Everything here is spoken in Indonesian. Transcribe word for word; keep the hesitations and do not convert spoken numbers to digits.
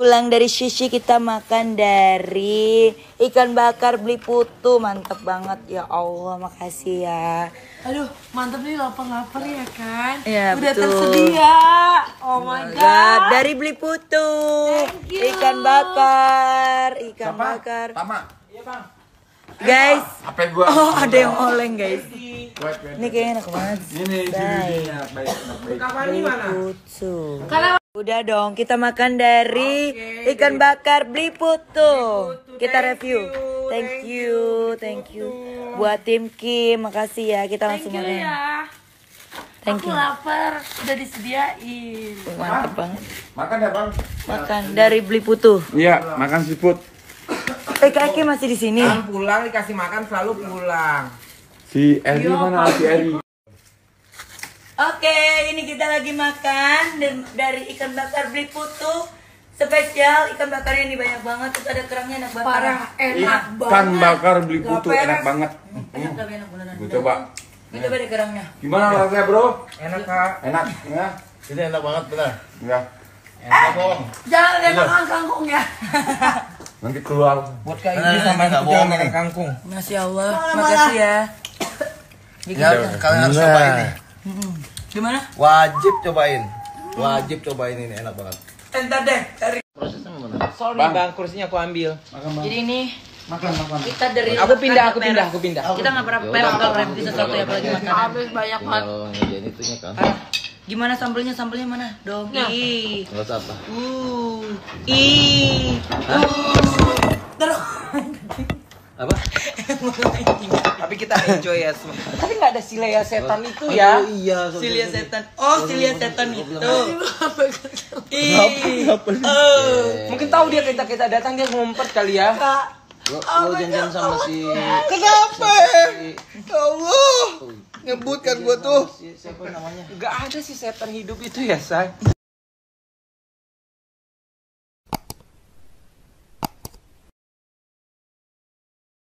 Pulang dari sushi kita makan dari ikan bakar Beli Putu. Mantap banget ya Allah, makasih ya. Aduh, mantap nih, lapar-lapar ya kan? Ya, udah betul. tersedia. Oh my god. God. Dari Beli Putu. Ikan bakar, ikan Siapa? bakar. Tama. Iya, Bang. Guys. Apa gua? Oh, ada yang oleng, guys. Wait, wait. Ini kayaknya enak banget. Ini judulnya baik, baik. Kapan nih mana? Putu. Karena Udah dong, kita makan dari Oke, ikan bakar Beli Putu. Putu. Kita Thank review. you, Thank thank you, you, thank you. Putu. Buat tim Kim, makasih ya. Kita thank langsung you makan. ya. Thank Aku you. lapar, udah disediain. Mantap banget. Makan ya, Bang? Makan dari Beli Putu. Iya, makan seafood. Eh, Kak Kim masih di sini. Kan pulang dikasih makan selalu pulang. Si Eri mana? Si Eri. Oke, ini kita lagi makan dan dari ikan bakar Beli Putu. Spesial ikan bakarnya ini banyak banget. Terus ada kerangnya enak banget. Parah, enak banget. Ikan bakar Beli Putu Gak enak peres. banget. Enak tapi enak beneran. Gue coba. Ini coba deh kerangnya. Gimana rasanya, Bro? Enak kak. Enak, ya? Ini enak banget benar. Ya. Enak bohong. Jangan lihat makan kangkung ya. Nanti keluar. Buat kak Nah, ini ini sama nggak jangan bohong makan ini. kangkung. Masya Allah, makasih ya. Ya, kalian harus cobain nih. Gimana? Wajib cobain. Wajib cobain ini enak banget. Entar deh, cari. Prosesnya gimana? Sorry Bang. bang, kursinya aku ambil. Makan, Bang. Jadi ini Makan, makan. kita dari Aku pindah, aku pindah, aku pindah. Kita nggak pernah pegang kalau review sesuatu ya, apalagi makanan. Habis banyak banget. Tinggal ngerjain itunya kan. Ah, gimana sambelnya? Sambelnya mana? Dong. Nah. Ih. Enggak usah apa. Uh. Ih. Uh. Terus. Apa? Tapi kita enjoy ya semua. Tapi nggak ada si Lea setan itu ya. Oh, iya, Silia setan. Oh, Silia setan itu. Ih. Kenapa sih? Oh. Mungkin tahu dia kita kita datang dia ngumpet kali ya. Lo lo janjian sama si Kenapa? Ya Allah. ngebut kan gua tuh. Si- Siapa namanya? Nggak ada si setan hidup itu ya say.